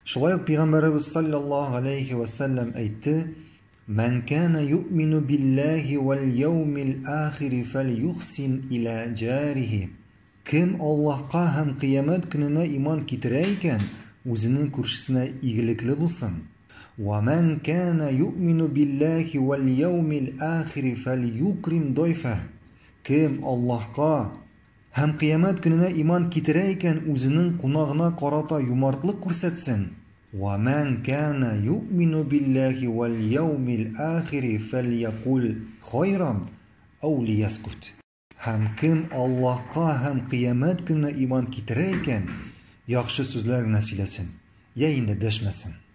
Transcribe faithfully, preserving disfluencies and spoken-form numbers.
Шулай ук Пәйгамбәрбез саллаллаһу алейхи ва саллям әйтте: "Ман кана ю'мину биллаһи вал яумил ахир фальюхсин иля джарихи." Кем Аллаһка һәм кыямәт көненә иман китерә икән, үзенең күршесенә игелекле булсын. "Ва ман кана ю'мину биллаһи вал яумил ахир фальюкрим дайфа." Кем Аллаһка һәм кыямәт көненә иман китерә икән, үзенең кунагына карата юмартлык күрсәтсен. وَمَنْ كَانَ يُؤْمِنُ بِاللَّهِ وَالْيَوْمِ الْآخِرِ فَلْيَقُلْ خَيْرًا أَوْ لِيَسْكُتْ. Һәм кем Аллаһка һәм кыямәт көненә иман китерә икән, яхшы сүзләр генә сөйләсен, я инде дәшмәсен.